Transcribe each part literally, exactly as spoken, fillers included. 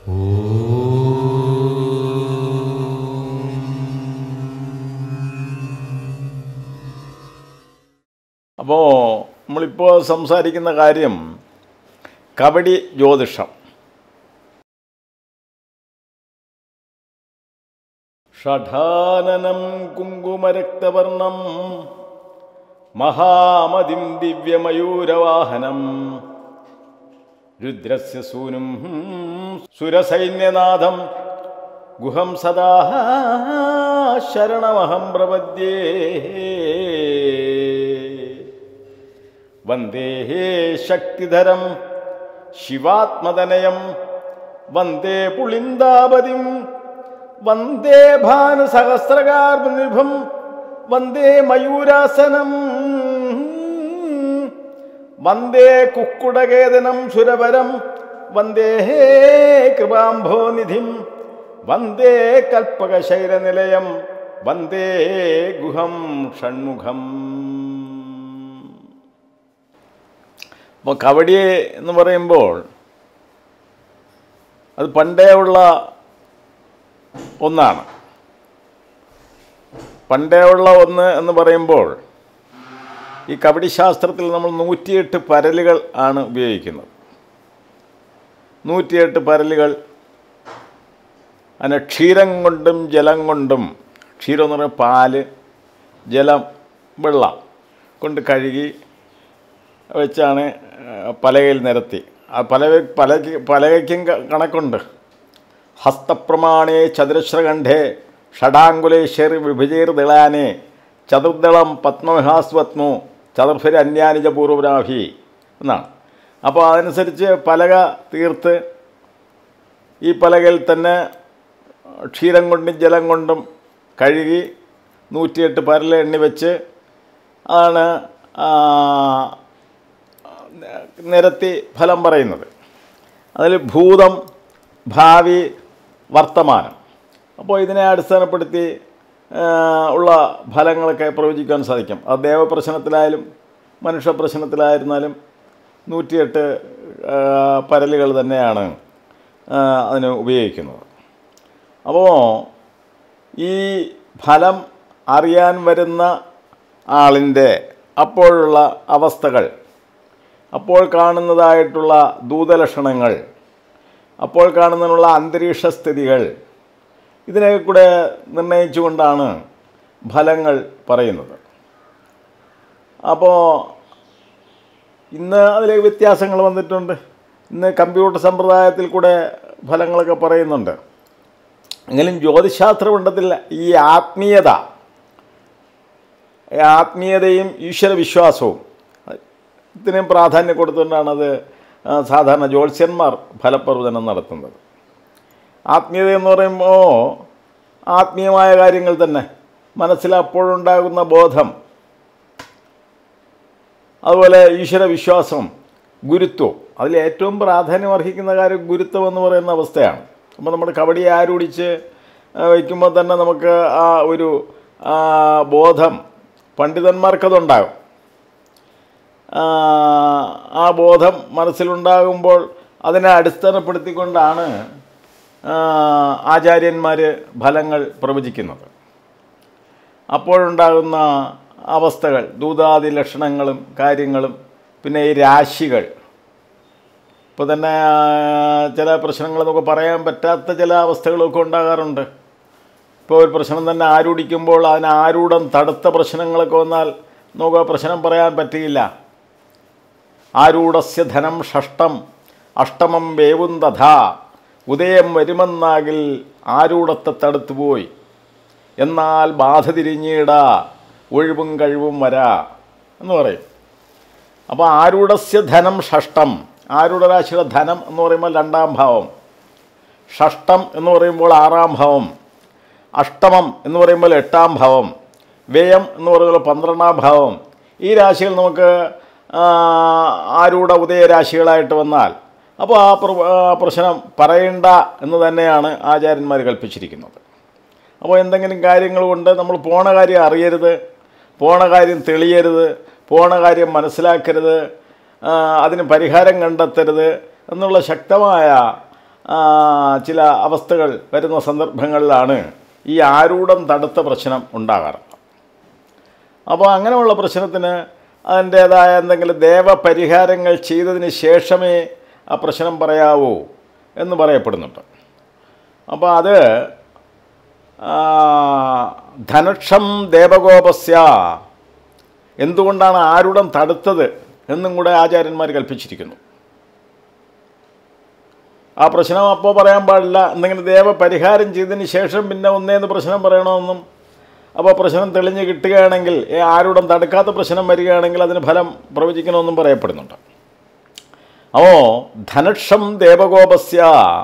അപ്പോൾ നമ്മളിപ്പോൾ സംസാരിക്കുന്ന കാര്യം കബഡി ജ്യോതിഷം. ഷഠാനനം കുങ്കുമരക്തവർണം മഹാമതിം ദിവ്യമയൂരവാഹനം രുദ്രസ്യ സൂനും സുരസൈന്യനാഥം ഗുഹം സദാ ശരണമഹം പ്രപദ്യേ. വന്ദേ ശക്തിധരം ശിവാത്മതനയം വന്ദേ പുളിന്ദാപതിം വന്ദേ ഭാനുസഹസ്രകാർനിഭം വന്ദേ മയൂരാസനം വന്ദേ കുക്കുടകേതനം സുരവരം വന്ദേ കൃപാംഭോനിധിം വന്ദേ കൽപ്പകശൈലനിലയം വന്ദേ ഗുഹം ഷൺമുഖം. അപ്പോൾ കബഡി എന്ന് പറയുമ്പോൾ അത് പണ്ടേ ഉള്ള ഒന്നാണ്. പണ്ടേ ഉള്ള ഒന്ന് എന്ന് പറയുമ്പോൾ ഈ കബഡി ശാസ്ത്രത്തിൽ നമ്മൾ നൂറ്റിയെട്ട് പരലുകൾ ആണ് ഉപയോഗിക്കുന്നത്. നൂറ്റിയെട്ട് പരലുകൾ അതിനെ ക്ഷീരം കൊണ്ടും ജലം കൊണ്ടും, ക്ഷീരം എന്ന് പറയുന്നത് പാല്, ജലം വെള്ളം കൊണ്ട് കഴുകി വെച്ചാണ് പലകയിൽ നിരത്തി. ആ പലക പല പലകയ്ക്കും കണക്കുണ്ട്. ഹസ്തപ്രമാണേ ചതുരശ്രകണ്ഠേ ഷഡാങ്കുലേശ്വർ വിഭജീർദളാനെ ചതുർദളം പത്മവിഹാസ്വത്മോ ചതുർഭര അന്യാനിജ പൂർവരാഭി എന്നാണ്. അപ്പോൾ അതനുസരിച്ച് പലക തീർത്ത് ഈ പലകയിൽ തന്നെ ക്ഷീരം കൊണ്ടും ജലം കൊണ്ടും കഴുകി നൂറ്റിയെട്ട് പരൽ എണ്ണി വെച്ച് ആണ് നിരത്തി ഫലം പറയുന്നത്. അതിൽ ഭൂതം, ഭാവി, വർത്തമാനം. അപ്പോൾ ഇതിനെ അടിസ്ഥാനപ്പെടുത്തി ഉള്ള ഫലങ്ങളൊക്കെ പ്രവചിക്കാൻ സാധിക്കും. അത് ദേവപ്രശ്നത്തിലായാലും മനുഷ്യ പ്രശ്നത്തിലായിരുന്നാലും നൂറ്റിയെട്ട് പരലുകൾ തന്നെയാണ് അതിന് ഉപയോഗിക്കുന്നത്. അപ്പോൾ ഈ ഫലം അറിയാൻ വരുന്ന ആളിൻ്റെ അപ്പോഴുള്ള അവസ്ഥകൾ, അപ്പോൾ കാണുന്നതായിട്ടുള്ള ദൂതലക്ഷണങ്ങൾ, അപ്പോൾ കാണുന്നതിനുള്ള അന്തരീക്ഷ സ്ഥിതികൾ, ഇതിനെ കൂടെ നിർണയിച്ചുകൊണ്ടാണ് ഫലങ്ങൾ പറയുന്നത്. അപ്പോൾ ഇന്ന് അതിലേക്ക് വ്യത്യാസങ്ങൾ വന്നിട്ടുണ്ട്. ഇന്ന് കമ്പ്യൂട്ടർ സമ്പ്രദായത്തിൽ കൂടെ ഫലങ്ങളൊക്കെ പറയുന്നുണ്ട്. എങ്കിലും ജ്യോതിശാസ്ത്രപണ്ഡത്തിൽ ഈ ആത്മീയത, ആത്മീയതയും ഈശ്വരവിശ്വാസവും ഇതിനും പ്രാധാന്യം കൊടുത്തുകൊണ്ടാണ് അത് സാധാരണ ജ്യോത്സ്യന്മാർ ഫലപ്രവചനം നടത്തുന്നത്. ആത്മീയത എന്ന് പറയുമ്പോൾ ആത്മീയമായ കാര്യങ്ങൾ തന്നെ, മനസ്സിൽ അപ്പോഴുണ്ടാകുന്ന ബോധം, അതുപോലെ ഈശ്വരവിശ്വാസം, ഗുരുത്വം. അതിൽ ഏറ്റവും പ്രാധാന്യം അർഹിക്കുന്ന കാര്യം ഗുരുത്വം എന്ന് പറയുന്ന അവസ്ഥയാണ്. അപ്പോൾ നമ്മുടെ കബഡി ആരൂടിച്ച് വയ്ക്കുമ്പോൾ തന്നെ നമുക്ക് ആ ഒരു ബോധം, പണ്ഡിതന്മാർക്കതുണ്ടാകും. ആ ബോധം മനസ്സിലുണ്ടാകുമ്പോൾ അതിനെ അടിസ്ഥാനപ്പെടുത്തിക്കൊണ്ടാണ് ആചാര്യന്മാർ ഫലങ്ങൾ പ്രവചിക്കുന്നത്. അപ്പോഴുണ്ടാകുന്ന അവസ്ഥകൾ, ദൂതാദി ലക്ഷണങ്ങളും കാര്യങ്ങളും, പിന്നെ ഈ രാശികൾ. ഇപ്പോൾ തന്നെ ചില പ്രശ്നങ്ങൾ നമുക്ക് പറയാൻ പറ്റാത്ത ചില അവസ്ഥകളൊക്കെ ഉണ്ടാകാറുണ്ട്. ഇപ്പോൾ ഒരു പ്രശ്നം തന്നെ ആരൂഢിക്കുമ്പോൾ അതിന് ആരൂഢം തടുത്ത പ്രശ്നങ്ങളൊക്കെ വന്നാൽ നമുക്ക് പ്രശ്നം പറയാൻ പറ്റിയില്ല. ആരൂഢസ്യ ധനം ഷഷ്ടം അഷ്ടമം വേവും തഥാ ഉദയം വരുമെന്നാകിൽ ആരൂഢത്തെ തടുത്തുപോയി എന്നാൽ ബാധ തിരിഞ്ഞിടാ ഒഴിവും കഴിവും വരാ എന്ന് പറയും. അപ്പോൾ ആരൂഢസ്യ ധനം ഷഷ്ടം, ആരൂഢരാശിയുടെ ധനം എന്ന് പറയുമ്പോൾ രണ്ടാം ഭാവം, ഷഷ്ടം എന്ന് പറയുമ്പോൾ ആറാം ഭാവം, അഷ്ടമം എന്ന് പറയുമ്പോൾ എട്ടാം ഭാവം, വ്യയം എന്ന് പറയുമ്പോൾ പന്ത്രണ്ടാം ഭാവം. ഈ രാശികൾ നമുക്ക് ആരൂഢ ഉദയരാശികളായിട്ട് വന്നാൽ അപ്പോൾ ആ പ്രശ്നം പറയണ്ട എന്ന് തന്നെയാണ് ആചാര്യന്മാർ കൽപ്പിച്ചിരിക്കുന്നത്. അപ്പോൾ എന്തെങ്കിലും കാര്യങ്ങൾ കൊണ്ട് നമ്മൾ പോണ കാര്യം അറിയരുത്, പോണ കാര്യം തെളിയരുത്, പോണ കാര്യം മനസ്സിലാക്കരുത്, അതിന് പരിഹാരം കണ്ടെത്തരുത് എന്നുള്ള ശക്തമായ ചില അവസ്ഥകൾ വരുന്ന സന്ദർഭങ്ങളിലാണ് ഈ ആരൂഢം തടുത്ത പ്രശ്നം ഉണ്ടാകാറ്. അപ്പോൾ അങ്ങനെയുള്ള പ്രശ്നത്തിന് അതിൻ്റേതായ എന്തെങ്കിലും ദേവപരിഹാരങ്ങൾ ചെയ്തതിന് ശേഷമേ ആ പ്രശ്നം പറയാവൂ എന്ന് പറയപ്പെടുന്നുണ്ട്. അപ്പോൾ അത് ധനക്ഷം ദേവഗോപസ്യ, എന്തുകൊണ്ടാണ് ആരൂഢം തടുത്തത് എന്നും കൂടെ ആചാര്യന്മാർ കൽപ്പിച്ചിരിക്കുന്നു. ആ പ്രശ്നം അപ്പോൾ പറയാൻ പാടില്ല, എന്തെങ്കിലും ദേവപരിഹാരം ചെയ്തതിന് ശേഷം പിന്നെ ഒന്നേന്ന് പ്രശ്നം പറയണമെന്നും, അപ്പോൾ പ്രശ്നം തെളിഞ്ഞ് കിട്ടുകയാണെങ്കിൽ ആരൂഢം തടുക്കാത്ത പ്രശ്നം വരികയാണെങ്കിൽ അതിന് ഫലം പ്രവചിക്കണമെന്നും പറയപ്പെടുന്നുണ്ട്. അപ്പോൾ ധനക്ഷം ദേവഗോപസ്യ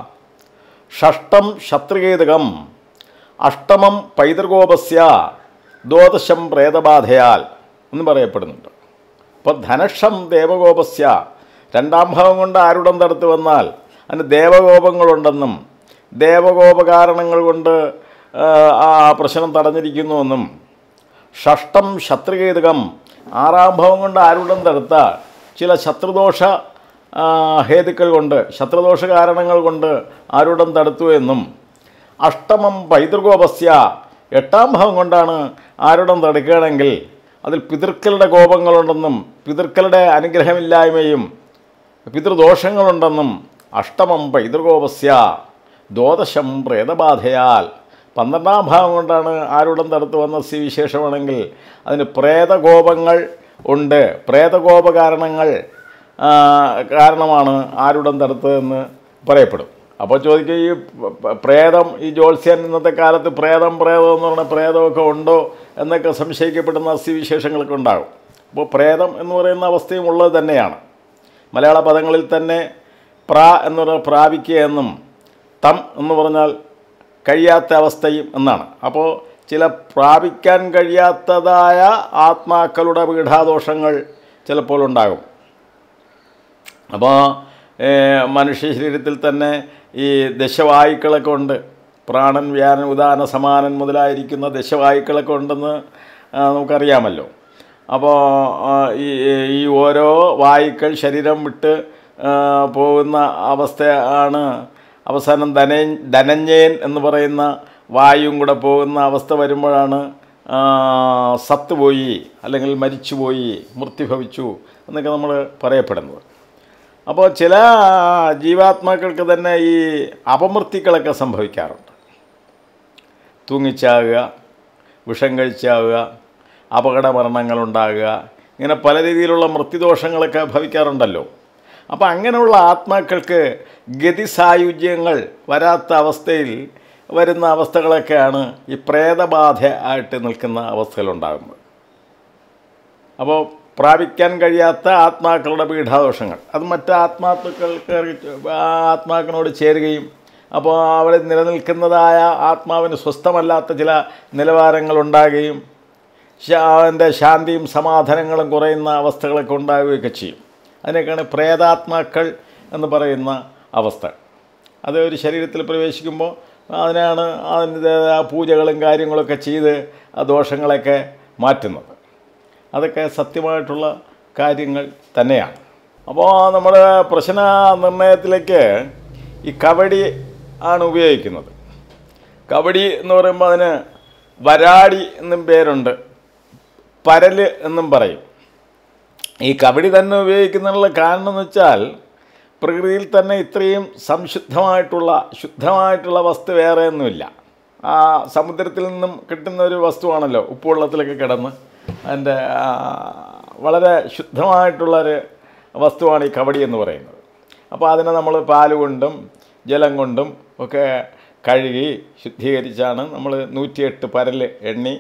ഷഷ്ടം ശത്രുകേതുകം അഷ്ടമം പൈതൃകോപസ്യ ദ്വാദശം പ്രേതബാധയാൽ എന്ന് പറയപ്പെടുന്നുണ്ട്. അപ്പോൾ ധനക്ഷം ദേവഗോപസ്യ, രണ്ടാം ഭാവം കൊണ്ട് ആരൂഢം തടുത്ത് വന്നാൽ അതിന് ദേവകോപങ്ങളുണ്ടെന്നും ദേവകോപകാരണങ്ങൾ കൊണ്ട് ആ പ്രശ്നം തടഞ്ഞിരിക്കുന്നുവെന്നും, ഷഷ്ടം ശത്രുകേതുകം, ആറാം ഭാവം കൊണ്ട് ആരൂഢം തടുത്ത ചില ശത്രുദോഷ ഹേതുക്കൾ കൊണ്ട്, ശത്രുദോഷ കാരണങ്ങൾ കൊണ്ട് ആരൂഢം തടുത്തു എന്നും, അഷ്ടമം പൈതൃകോപസ്യ, എട്ടാം ഭാവം കൊണ്ടാണ് ആരൂഢം തടുക്കുകയാണെങ്കിൽ അതിൽ പിതൃക്കളുടെ കോപങ്ങളുണ്ടെന്നും പിതൃക്കളുടെ അനുഗ്രഹമില്ലായ്മയും പിതൃദോഷങ്ങളുണ്ടെന്നും, അഷ്ടമം പൈതൃകോപസ്യ ദ്വാദശം പ്രേതബാധയാൽ, പന്ത്രണ്ടാം ഭാവം കൊണ്ടാണ് ആരൂഢം തടുത്ത് വന്ന സ്ഥിതി വിശേഷമാണെങ്കിൽ അതിന് പ്രേതകോപങ്ങൾ ഉണ്ട്, പ്രേതകോപ കാരണങ്ങൾ കാരണമാണ് ആരൂഢം തടുത്തതെന്ന് പറയപ്പെടും. അപ്പോൾ ചോദിക്കുക, ഈ പ്രേതം, ഈ ജ്യോത്സ്യൻ ഇന്നത്തെ കാലത്ത് പ്രേതം പ്രേതം എന്ന് പറഞ്ഞാൽ പ്രേതമൊക്കെ ഉണ്ടോ എന്നൊക്കെ സംശയിക്കപ്പെടുന്ന സ്ഥിതിവിശേഷങ്ങളൊക്കെ ഉണ്ടാകും. അപ്പോൾ പ്രേതം എന്ന് പറയുന്ന അവസ്ഥയും ഉള്ളത് തന്നെയാണ്. മലയാള പദങ്ങളിൽ തന്നെ പ്ര എന്ന് പറഞ്ഞാൽ പ്രാപിക്കുക എന്നും തം എന്ന് പറഞ്ഞാൽ കഴിയാത്ത അവസ്ഥയും എന്നാണ്. അപ്പോൾ ചില പ്രാപിക്കാൻ കഴിയാത്തതായ ആത്മാക്കളുടെ പീഠാദോഷങ്ങൾ ചിലപ്പോൾ ഉണ്ടാകും. അപ്പോൾ മനുഷ്യ ശരീരത്തിൽ തന്നെ ഈ ദശവായുക്കളൊക്കെ ഉണ്ട്. പ്രാണൻ, വ്യാനൻ, ഉദാന, സമാനൻ മുതലായിരിക്കുന്ന ദശവായുക്കളൊക്കെ ഉണ്ടെന്ന് നമുക്കറിയാമല്ലോ. അപ്പോൾ ഈ ഈ ഓരോ വായുക്കൾ ശരീരം വിട്ട് പോകുന്ന അവസ്ഥ ആണ് അവസാനം ധന ധനഞ്ജയൻ എന്ന് പറയുന്ന വായുവും കൂടെ പോകുന്ന അവസ്ഥ വരുമ്പോഴാണ് സത്ത് പോയി അല്ലെങ്കിൽ മരിച്ചുപോയി, മൃത്യുഭവിച്ചു എന്നൊക്കെ നമ്മൾ പറയപ്പെടുന്നത്. അപ്പോൾ ചില ജീവാത്മാക്കൾക്ക് തന്നെ ഈ അപമൃത്യുക്കളൊക്കെ സംഭവിക്കാറുണ്ട്. തൂങ്ങിച്ചാകുക, വിഷം കഴിച്ചാവുക, അപകട മരണങ്ങളുണ്ടാകുക, ഇങ്ങനെ പല രീതിയിലുള്ള മൃത്യുദോഷങ്ങളൊക്കെ ഭവിക്കാറുണ്ടല്ലോ. അപ്പോൾ അങ്ങനെയുള്ള ആത്മാക്കൾക്ക് ഗതിസായുജ്യങ്ങൾ വരാത്ത അവസ്ഥയിൽ വരുന്ന അവസ്ഥകളൊക്കെയാണ് ഈ പ്രേതബാധ ആയിട്ട് നിൽക്കുന്ന അവസ്ഥകളുണ്ടാകുന്നത്. അപ്പോൾ പ്രാപിക്കാൻ കഴിയാത്ത ആത്മാക്കളുടെ പീഠാദോഷങ്ങൾ അത് മറ്റ് ആത്മാക്കൾക്ക് ആത്മാക്കളോട് ചേരുകയും അപ്പോൾ അവിടെ നിലനിൽക്കുന്നതായ ആത്മാവിന് സ്വസ്ഥമല്ലാത്ത ചില നിലവാരങ്ങളുണ്ടാകുകയും അവൻ്റെ ശാന്തിയും സമാധാനങ്ങളും കുറയുന്ന അവസ്ഥകളൊക്കെ ഉണ്ടാവുകയൊക്കെ ചെയ്യും. അതിനൊക്കെയാണ് പ്രേതാത്മാക്കൾ എന്ന് പറയുന്ന അവസ്ഥ. അത് ഒരു ശരീരത്തിൽ പ്രവേശിക്കുമ്പോൾ അതിനാണ് അതിൻ്റെ പൂജകളും കാര്യങ്ങളൊക്കെ ചെയ്ത് ആ ദോഷങ്ങളൊക്കെ മാറ്റുന്നത്. അതൊക്കെ സത്യമായിട്ടുള്ള കാര്യങ്ങൾ തന്നെയാണ്. അപ്പോൾ നമ്മൾ പ്രശ്ന നിർണയത്തിലേക്ക് ഈ കബഡി ആണ് ഉപയോഗിക്കുന്നത്. കബഡി എന്ന് പറയുമ്പോൾ അതിന് വരാടി എന്നും പേരുണ്ട്, പരല് എന്നും പറയും. ഈ കബഡി തന്നെ ഉപയോഗിക്കുന്നതിനുള്ള കാരണം എന്ന് വെച്ചാൽ പ്രകൃതിയിൽ തന്നെ ഇത്രയും സംശുദ്ധമായിട്ടുള്ള ശുദ്ധമായിട്ടുള്ള വസ്തു വേറെയൊന്നുമില്ല. ആ സമുദ്രത്തിൽ നിന്നും കിട്ടുന്ന ഒരു വസ്തുവാണല്ലോ ഉപ്പുവെള്ളത്തിലൊക്കെ കിടന്ന് അതിൻ്റെ വളരെ ശുദ്ധമായിട്ടുള്ളൊരു വസ്തുവാണ് ഈ കബഡി എന്ന് പറയുന്നത്. അപ്പോൾ അതിനെ നമ്മൾ പാല് കൊണ്ടും ജലം കൊണ്ടും ഒക്കെ കഴുകി ശുദ്ധീകരിച്ചാണ് നമ്മൾ നൂറ്റിയെട്ട് പരല് എണ്ണി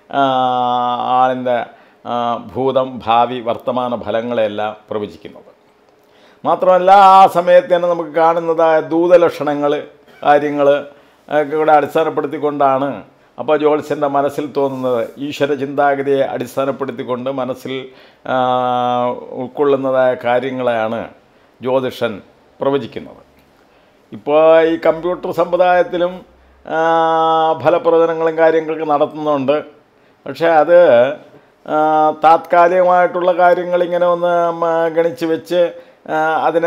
ആളിൻ്റെ ഭൂതം, ഭാവി, വർത്തമാന ഫലങ്ങളെല്ലാം പ്രവചിക്കുന്നത്. മാത്രമല്ല ആ സമയത്ത് തന്നെ നമുക്ക് കാണുന്നതായ ദൂതലക്ഷണങ്ങൾ കാര്യങ്ങൾ ഒക്കെ കൂടെ അടിസ്ഥാനപ്പെടുത്തിക്കൊണ്ടാണ് അപ്പോൾ ജ്യോത്സ്യൻ്റെ മനസ്സിൽ തോന്നുന്നത് ഈശ്വര ചിന്താഗതിയെ അടിസ്ഥാനപ്പെടുത്തിക്കൊണ്ട് മനസ്സിൽ ഉൾക്കൊള്ളുന്നതായ കാര്യങ്ങളെയാണ് ജ്യോതിഷൻ പ്രവചിക്കുന്നത്. ഇപ്പോൾ ഈ കമ്പ്യൂട്ടർ സമ്പ്രദായത്തിലും ഫലപ്രവചനങ്ങളും കാര്യങ്ങളൊക്കെ നടത്തുന്നുണ്ട്. പക്ഷേ അത് താത്കാലികമായിട്ടുള്ള കാര്യങ്ങളിങ്ങനെ ഒന്ന് ഗണിച്ച് വെച്ച് അതിന്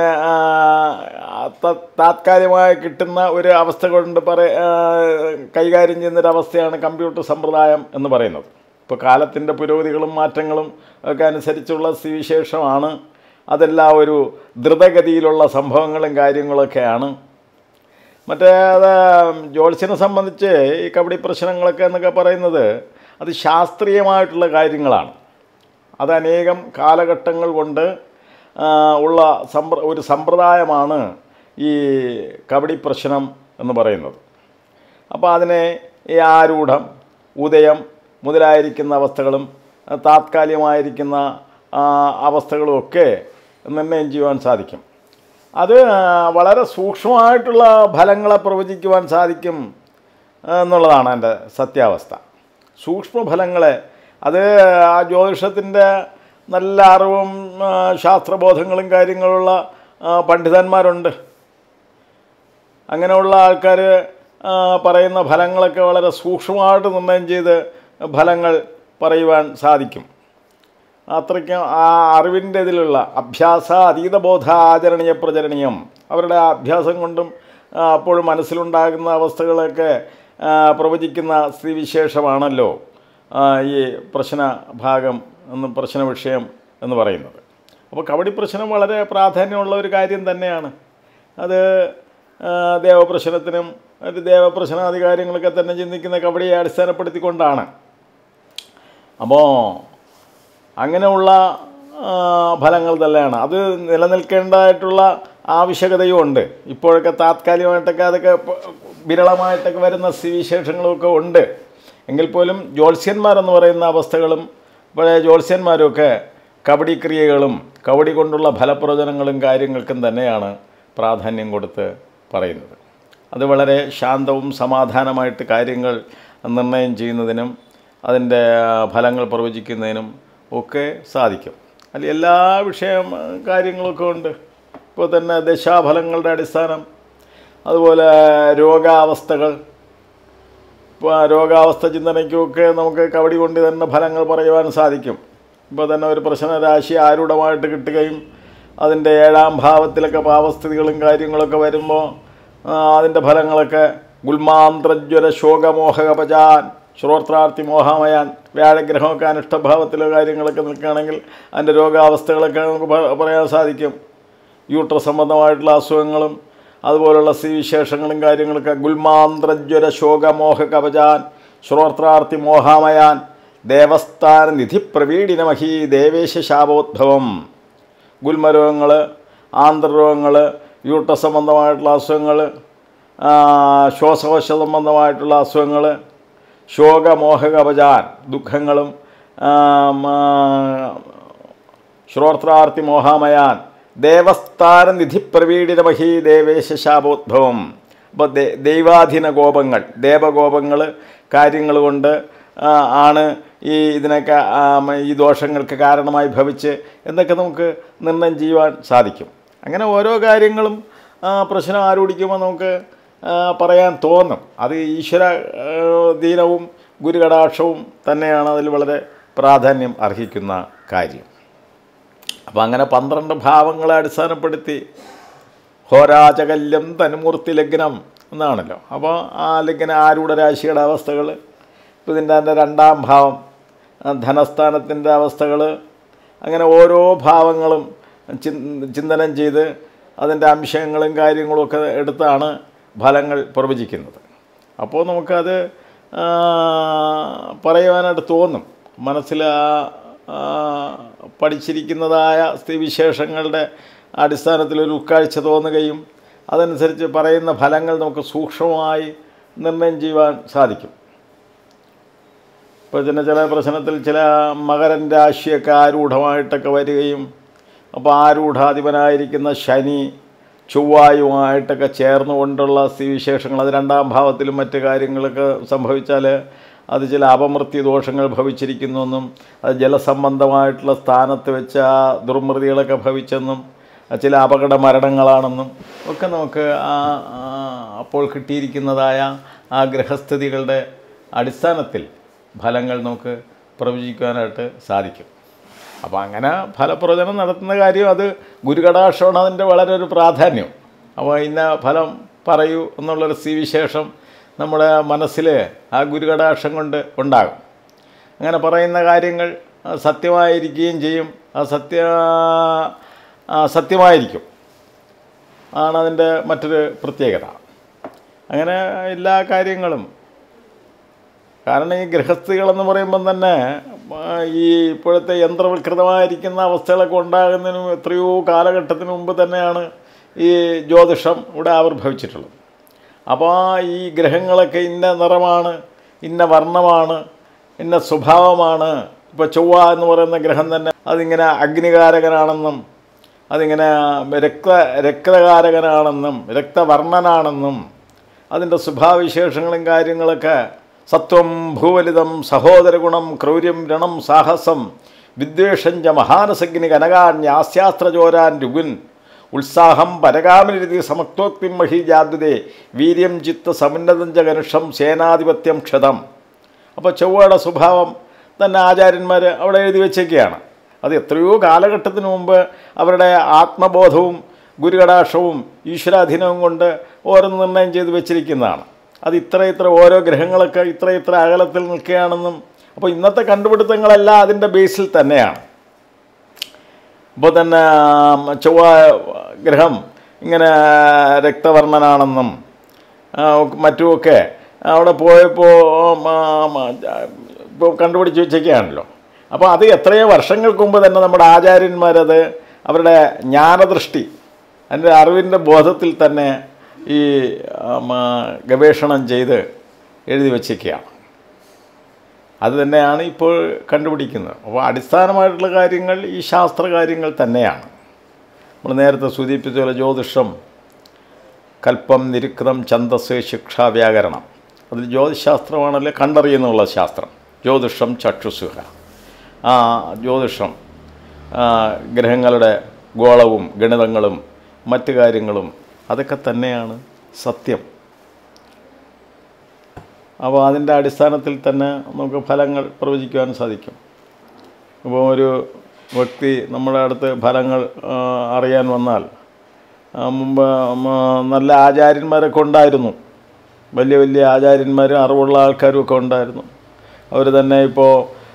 താത്കാലികമായി കിട്ടുന്ന ഒരു അവസ്ഥ കൊണ്ട് പറ കൈകാര്യം ചെയ്യുന്നൊരവസ്ഥയാണ് കമ്പ്യൂട്ടർ സമ്പ്രദായം എന്ന് പറയുന്നത്. ഇപ്പോൾ കാലത്തിൻ്റെ പുരോഗതികളും മാറ്റങ്ങളും ഒക്കെ അനുസരിച്ചുള്ള സ്ഥിതിവിശേഷമാണ്. അതെല്ലാം ഒരു ദ്രുതഗതിയിലുള്ള സംഭവങ്ങളും കാര്യങ്ങളൊക്കെയാണ്. മറ്റേ അത് ജ്യോത്സ്യനെ സംബന്ധിച്ച് ഈ കബഡി പ്രശ്നങ്ങളൊക്കെ എന്നൊക്കെ പറയുന്നത് അത് ശാസ്ത്രീയമായിട്ടുള്ള കാര്യങ്ങളാണ്. അത് അനേകം കാലഘട്ടങ്ങൾ കൊണ്ട് ഉള്ള സമ്പ്ര ഒരു സമ്പ്രദായമാണ് ഈ കബഡി പ്രശ്നം എന്ന് പറയുന്നത്. അപ്പോൾ അതിനെ ഈ ആരൂഢം, ഉദയം മുതലായിരിക്കുന്ന അവസ്ഥകളും താത്കാലികമായിരിക്കുന്ന അവസ്ഥകളുമൊക്കെ നിർണ്ണയം ചെയ്യുവാൻ സാധിക്കും. അത് വളരെ സൂക്ഷ്മമായിട്ടുള്ള ഫലങ്ങളെ പ്രവചിക്കുവാൻ സാധിക്കും എന്നുള്ളതാണ് എൻ്റെ സത്യാവസ്ഥ. സൂക്ഷ്മഫലങ്ങളെ അത് ആ ജ്യോതിഷത്തിൻ്റെ നല്ല അറിവും ശാസ്ത്രബോധങ്ങളും കാര്യങ്ങളുള്ള പണ്ഡിതന്മാരുണ്ട്. അങ്ങനെയുള്ള ആൾക്കാർ പറയുന്ന ഫലങ്ങളൊക്കെ വളരെ സൂക്ഷ്മമായിട്ട് നിർണ്ണയം ചെയ്ത് ഫലങ്ങൾ പറയുവാൻ സാധിക്കും. അത്രയ്ക്കും ആ അറിവിൻ്റെ ഇതിലുള്ള അഭ്യാസ അതീതബോധ ആചരണീയ പ്രചരണീയം അവരുടെ അഭ്യാസം കൊണ്ടും അപ്പോഴും മനസ്സിലുണ്ടാകുന്ന അവസ്ഥകളൊക്കെ പ്രവചിക്കുന്ന സ്ഥിതിവിശേഷമാണല്ലോ ഈ പ്രശ്ന ഭാഗം എന്ന് പ്രശ്ന വിഷയം എന്ന് പറയുന്നത്. അപ്പോൾ കബഡി പ്രശ്നം വളരെ പ്രാധാന്യമുള്ള ഒരു കാര്യം തന്നെയാണ്. അത് ദേവപ്രശ്നത്തിനും ഒരു ദേവപ്രശ്നാദി കാര്യങ്ങളൊക്കെ തന്നെ ചിന്തിക്കുന്ന കബഡിയെ അടിസ്ഥാനപ്പെടുത്തിക്കൊണ്ടാണ്. അപ്പോൾ അങ്ങനെയുള്ള ഫലങ്ങൾ തന്നെയാണ്. അത് നിലനിൽക്കേണ്ടതായിട്ടുള്ള ആവശ്യകതയും ഉണ്ട്. ഇപ്പോഴൊക്കെ താത്കാലികമായിട്ടൊക്കെ അതൊക്കെ വിരളമായിട്ടൊക്കെ വരുന്ന സ്ഥിതിവിശേഷങ്ങളുമൊക്കെ ഉണ്ട്. എങ്കിൽ പോലും ജ്യോത്സ്യന്മാരെന്ന് പറയുന്ന അവസ്ഥകളും പഴയ ജ്യോത്സ്യന്മാരുമൊക്കെ കബഡി ക്രിയകളും കബഡി കൊണ്ടുള്ള ഫലപ്രവചനങ്ങളും കാര്യങ്ങൾക്കും തന്നെയാണ് പ്രാധാന്യം കൊടുത്ത് പറയുന്നത്. അത് വളരെ ശാന്തവും സമാധാനമായിട്ട് കാര്യങ്ങൾ നിർണ്ണയം ചെയ്യുന്നതിനും അതിൻ്റെ ഫലങ്ങൾ പ്രവചിക്കുന്നതിനും ഒക്കെ സാധിക്കും. അതിൽ എല്ലാ വിഷയം കാര്യങ്ങളൊക്കെ ഉണ്ട്. ഇപ്പോൾ തന്നെ ദശാഫലങ്ങളുടെ അടിസ്ഥാനം, അതുപോലെ രോഗാവസ്ഥകൾ, ഇപ്പോൾ രോഗാവസ്ഥ ചിന്തനയ്ക്കുമൊക്കെ നമുക്ക് കബഡി കൊണ്ട് തന്നെ ഫലങ്ങൾ പറയുവാൻ സാധിക്കും. ഇപ്പോൾ തന്നെ ഒരു പ്രശ്നരാശി ആരൂഢമായിട്ട് കിട്ടുകയും അതിൻ്റെ ഏഴാം ഭാവത്തിലൊക്കെ പാവസ്ഥിതികളും കാര്യങ്ങളൊക്കെ വരുമ്പോൾ അതിൻ്റെ ഫലങ്ങളൊക്കെ ഗുൽമാന്ത്രജ്വര ശോകമോഹകപചാൻ ശ്രോത്രാർത്ഥി മോഹാമയാൻ വ്യാഴഗ്രഹമൊക്കെ അനിഷ്ടഭാവത്തിലോ കാര്യങ്ങളൊക്കെ നിൽക്കുകയാണെങ്കിൽ അതിൻ്റെ രോഗാവസ്ഥകളൊക്കെ നമുക്ക് പറയാൻ സാധിക്കും. യൂട്രസ് സംബന്ധമായിട്ടുള്ള അസുഖങ്ങളും അതുപോലുള്ള സ്ഥിതിവിശേഷങ്ങളും കാര്യങ്ങളൊക്കെ ഗുൽമാന്ത്രജ്വര ശോകമോഹ കവചാൻ ശ്രോത്രാർത്ഥി മോഹാമയാൻ ദേവസ്ഥാന നിധി പ്രവീഡിനമഹി ദേവേശ ശാപോദ്ഭവം. ഗുൽമരോഗങ്ങൾ, ആന്ത്രരോഗങ്ങൾ, യൂട്രസ് സംബന്ധമായിട്ടുള്ള അസുഖങ്ങൾ, ശ്വാസകോശ സംബന്ധമായിട്ടുള്ള അസുഖങ്ങൾ, ശോകമോഹകവചാൻ ദുഃഖങ്ങളും, ശ്രോത്രാർത്ഥി മോഹാമയാൻ ദേവസ്ഥാന നിധി പ്രവീഡിനമഹി ദേവേശ ശാപോദ്ഭവം. അപ്പോൾ ദൈവാധീന കോപങ്ങൾ, ദേവകോപങ്ങൾ കാര്യങ്ങൾ കൊണ്ട് ആണ് ഈ ഇതിനൊക്കെ ഈ ദോഷങ്ങൾക്ക് കാരണമായി ഭവിച്ച് എന്നൊക്കെ നമുക്ക് നിർണ്ണയം ചെയ്യുവാൻ സാധിക്കും. അങ്ങനെ ഓരോ കാര്യങ്ങളും പ്രശ്നം ആരോടിക്കുമ്പോൾ നമുക്ക് പറയാൻ തോന്നും. അത് ഈശ്വര ദീനവും ഗുരുകടാക്ഷവും തന്നെയാണ് അതിൽ വളരെ പ്രാധാന്യം അർഹിക്കുന്ന കാര്യം. അപ്പോൾ അങ്ങനെ പന്ത്രണ്ട് ഭാവങ്ങളെ അടിസ്ഥാനപ്പെടുത്തി ഹോരാചകല്യം തനുമൂർത്തി ലഗ്നം എന്നാണല്ലോ. അപ്പോൾ ആ ലഗ്ന ആരൂഢ രാശിയുടെ അവസ്ഥകൾ, ഇപ്പോൾ ഇതിൻ്റെ അതിൻ്റെ രണ്ടാം ഭാവം ധനസ്ഥാനത്തിൻ്റെ അവസ്ഥകൾ, അങ്ങനെ ഓരോ ഭാവങ്ങളും ചിന്തനം ചെയ്ത് അതിൻ്റെ അംശങ്ങളും കാര്യങ്ങളുമൊക്കെ എടുത്താണ് ഫലങ്ങൾ പ്രവചിക്കുന്നത്. അപ്പോൾ നമുക്കത് പറയുവാനായിട്ട് തോന്നും. മനസ്സിൽ പഠിച്ചിരിക്കുന്നതായ സ്ഥിതിവിശേഷങ്ങളുടെ അടിസ്ഥാനത്തിൽ ഒരു ഉൾക്കാഴ്ച തോന്നുകയും അതനുസരിച്ച് പറയുന്ന ഫലങ്ങൾ നമുക്ക് സൂക്ഷ്മമായി നിർണ്ണയം ചെയ്യുവാൻ സാധിക്കും. ഇപ്പോൾ ചില ചില പ്രശ്നത്തിൽ ചില മകരൻ രാശിയൊക്കെ ആരൂഢമായിട്ടൊക്കെ വരികയും അപ്പോൾ ആരൂഢാധിപനായിരിക്കുന്ന ശനി ചൊവ്വായുമായിട്ടൊക്കെ ചേർന്നുകൊണ്ടുള്ള സ്ഥിതിവിശേഷങ്ങൾ അത് രണ്ടാം ഭാവത്തിലും മറ്റ് കാര്യങ്ങളൊക്കെ സംഭവിച്ചാൽ അത് ചില അപമൃത്യു ദോഷങ്ങൾ ഭവിച്ചിരിക്കുന്നുവെന്നും അത് ജലസംബന്ധമായിട്ടുള്ള സ്ഥാനത്ത് വെച്ച ദുർമൃതികളൊക്കെ ഭവിച്ചെന്നും ചില അപകട മരണങ്ങളാണെന്നും ഒക്കെ നമുക്ക് അപ്പോൾ കിട്ടിയിരിക്കുന്നതായ ആ ഗ്രഹസ്ഥിതികളുടെ അടിസ്ഥാനത്തിൽ ഫലങ്ങൾ നമുക്ക് പ്രവചിക്കാനായിട്ട് സാധിക്കും. അപ്പോൾ അങ്ങനെ ഫലപ്രവചനം നടത്തുന്ന കാര്യം അത് ഗുരുകടാക്ഷമാണ് അതിൻ്റെ വളരെ ഒരു പ്രാധാന്യം. അപ്പോൾ ഇന്ന ഫലം പറയൂ എന്നുള്ളൊരു സ്ഥിതിവിശേഷം നമ്മുടെ മനസ്സിൽ ആ ഗുരുകടാക്ഷം കൊണ്ട് ഉണ്ടാകും. അങ്ങനെ പറയുന്ന കാര്യങ്ങൾ സത്യമായിരിക്കുകയും ചെയ്യും. ആ സത്യ സത്യമായിരിക്കും ആണ് അതിൻ്റെ മറ്റൊരു പ്രത്യേകത. അങ്ങനെ എല്ലാ കാര്യങ്ങളും, കാരണം ഈ ഗൃഹസ്ഥികളെന്ന് പറയുമ്പം തന്നെ ഈ ഇപ്പോഴത്തെ യന്ത്രവൽകൃതമായിരിക്കുന്ന അവസ്ഥകളൊക്കെ ഉണ്ടാകുന്നതിനും എത്രയോ കാലഘട്ടത്തിന് മുമ്പ് തന്നെയാണ് ഈ ജ്യോതിഷം ഇവിടെ ആവിർഭവിച്ചിട്ടുള്ളത്. അപ്പോൾ ഈ ഗ്രഹങ്ങളൊക്കെ ഇന്ന നിറമാണ്, ഇന്ന വർണ്ണമാണ്, ഇന്ന സ്വഭാവമാണ്. ഇപ്പോൾ ചൊവ്വ എന്ന് പറയുന്ന ഗ്രഹം തന്നെ അതിങ്ങനെ അഗ്നികാരകനാണെന്നും അതിങ്ങനെ രക്ത രക്തകാരകനാണെന്നും രക്തവർണ്ണനാണെന്നും അതിൻ്റെ സ്വഭാവവിശേഷങ്ങളും കാര്യങ്ങളൊക്കെ സത്വം ഭൂവലിതം സഹോദരഗുണം ക്രൗര്യം രണം സാഹസം വിദ്വേഷം ച മഹാനസഗ്നി കനകാന്യാസ്യാസ്ത്രചോരാൻ രുഗുൻ ഉത്സാഹം പരകാമനിരുതി സമത്വോക്തി മഹീജാദ്വതേ വീര്യം ചിത്ത സമുന്നതം ച കനുഷം സേനാധിപത്യം ക്ഷതം. അപ്പോൾ ചൊവ്വയുടെ സ്വഭാവം തന്നെ ആചാര്യന്മാർ അവിടെ എഴുതി വച്ചേക്കുകയാണ്. അത് എത്രയോ കാലഘട്ടത്തിന് മുമ്പ് അവരുടെ ആത്മബോധവും ഗുരുകടാക്ഷവും ഈശ്വരാധീനവും കൊണ്ട് ഓരോന്ന് നിർണ്ണയം ചെയ്ത് വെച്ചിരിക്കുന്നതാണ്. അത് ഇത്ര ഇത്ര ഓരോ ഗ്രഹങ്ങളൊക്കെ ഇത്ര ഇത്ര അകലത്തിൽ നിൽക്കുകയാണെന്നും. അപ്പോൾ ഇന്നത്തെ കണ്ടുപിടുത്തങ്ങളെല്ലാം അതിൻ്റെ ബേസിൽ തന്നെയാണ്. ഇപ്പോൾ തന്നെ ചൊവ്വ ഗ്രഹം ഇങ്ങനെ രക്തവർണ്ണനാണെന്നും മറ്റുമൊക്കെ അവിടെ പോയപ്പോൾ ഇപ്പോൾ കണ്ടുപിടിച്ച് വെച്ചൊക്കെയാണല്ലോ. അപ്പോൾ അത് എത്രയോ വർഷങ്ങൾക്ക് മുമ്പ് തന്നെ നമ്മുടെ ആചാര്യന്മാരത് അവരുടെ ജ്ഞാനദൃഷ്ടി അതിൻ്റെ അറിവിൻ്റെ ബോധത്തിൽ തന്നെ ഈ ഗവേഷണം ചെയ്ത് എഴുതി വച്ചൊക്കെയാണ്. അത് തന്നെയാണ് ഇപ്പോൾ കണ്ടുപിടിക്കുന്നത്. അപ്പോൾ അടിസ്ഥാനമായിട്ടുള്ള കാര്യങ്ങൾ ഈ ശാസ്ത്ര കാര്യങ്ങൾ തന്നെയാണ്. നമ്മൾ നേരത്തെ സൂചിപ്പിച്ച പോലെ ജ്യോതിഷം, കൽപ്പം, നിരുക്തം, ഛന്ദസ്, ശിക്ഷ, വ്യാകരണം. അതിൽ ജ്യോതിശാസ്ത്രമാണല്ലേ കണ്ടറിയുന്നുള്ള ശാസ്ത്രം. ജ്യോതിഷം ചക്ഷുസുഹ. ആ ജ്യോതിഷം ഗ്രഹങ്ങളുടെ ഗോളവും ഗണിതങ്ങളും മറ്റു കാര്യങ്ങളും അതൊക്കെ തന്നെയാണ് സത്യം. അപ്പോൾ അതിൻ്റെ അടിസ്ഥാനത്തിൽ തന്നെ നമുക്ക് ഫലങ്ങൾ പ്രവചിക്കുവാൻ സാധിക്കും. ഇപ്പോൾ ഒരു വ്യക്തി നമ്മുടെ അടുത്ത് ഫലങ്ങൾ അറിയാൻ വന്നാൽ മുമ്പ് നല്ല ആചാര്യന്മാരൊക്കെ ഉണ്ടായിരുന്നു. വലിയ വലിയ ആചാര്യന്മാരും അറിവുള്ള ആൾക്കാരും ഒക്കെ ഉണ്ടായിരുന്നു. അവർ തന്നെ ഇപ്പോൾ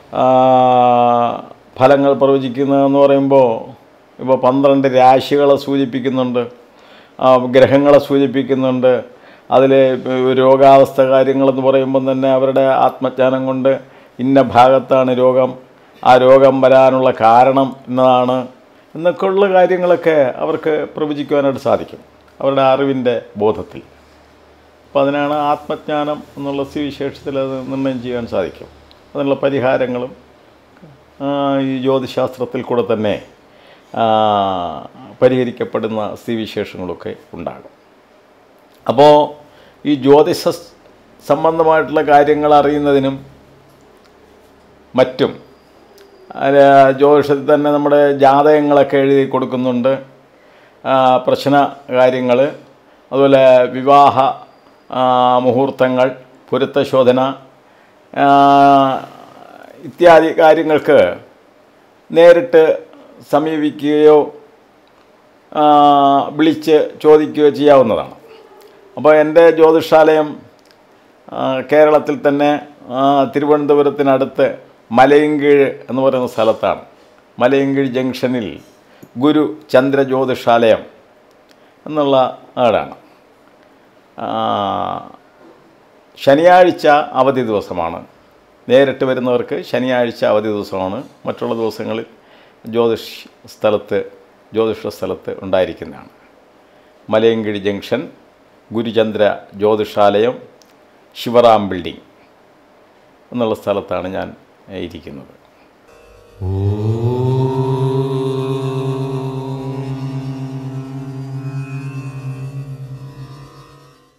ഫലങ്ങൾ പ്രവചിക്കുന്നതെന്ന് പറയുമ്പോൾ ഇപ്പോൾ പന്ത്രണ്ട് രാശികളെ സൂചിപ്പിക്കുന്നുണ്ട്, ഗ്രഹങ്ങളെ സൂചിപ്പിക്കുന്നുണ്ട്. അതിൽ രോഗാവസ്ഥ കാര്യങ്ങളെന്ന് പറയുമ്പം തന്നെ അവരുടെ ആത്മജ്ഞാനം കൊണ്ട് ഇന്ന ഭാഗത്താണ് രോഗം, ആ രോഗം വരാനുള്ള കാരണം എന്നതാണ് എന്നൊക്കെയുള്ള കാര്യങ്ങളൊക്കെ അവർക്ക് പ്രവചിക്കുവാനായിട്ട് സാധിക്കും അവരുടെ അറിവിൻ്റെ ബോധത്തിൽ. അപ്പോൾ അതിനാണ് ആത്മജ്ഞാനം എന്നുള്ള സ്ഥിതിവിശേഷത്തിൽ അത് നിർണ്ണയം ചെയ്യാൻ സാധിക്കും. അതിനുള്ള പരിഹാരങ്ങളും ഈ ജ്യോതിശാസ്ത്രത്തിൽ കൂടെ തന്നെ പരിഹരിക്കപ്പെടുന്ന സ്ഥിതിവിശേഷങ്ങളൊക്കെ ഉണ്ടാകും. അപ്പോൾ ഈ ജ്യോതിഷ സംബന്ധമായിട്ടുള്ള കാര്യങ്ങൾ അറിയുന്നതിനും മറ്റും ജ്യോതിഷത്തിൽ തന്നെ നമ്മുടെ ജാതകങ്ങളൊക്കെ എഴുതി കൊടുക്കുന്നുണ്ട്. പ്രശ്ന കാര്യങ്ങൾ, അതുപോലെ വിവാഹ മുഹൂർത്തങ്ങൾ, പൊരുത്തശോധന ഇത്യാദി കാര്യങ്ങൾക്ക് നേരിട്ട് സമീപിക്കുകയോ വിളിച്ച് ചോദിക്കുകയോ ചെയ്യാവുന്നതാണ്. അപ്പോൾ എൻ്റെ ജ്യോതിഷാലയം കേരളത്തിൽ തന്നെ തിരുവനന്തപുരത്തിനടുത്ത് മലയൻകീഴ് എന്ന് പറയുന്ന സ്ഥലത്താണ്. മലയൻകീഴ് ജംഗ്ഷനിൽ ഗുരു ചന്ദ്ര ജ്യോതിഷാലയം എന്നുള്ള ആടാണ്. ശനിയാഴ്ച അവധി ദിവസമാണ്. നേരിട്ട് വരുന്നവർക്ക് ശനിയാഴ്ച അവധി ദിവസമാണ്. മറ്റുള്ള ദിവസങ്ങളിൽ ജ്യോതിഷ സ്ഥലത്ത് ജ്യോതിഷ സ്ഥലത്ത് ഉണ്ടായിരിക്കുന്നതാണ്. മലയൻകീഴ് ജംഗ്ഷൻ, ഗുരുചന്ദ്ര ജ്യോതിഷാലയം, ശിവറാം ബിൽഡിംഗ് എന്നുള്ള സ്ഥലത്താണ് ഞാൻ ഇരിക്കുന്നത്.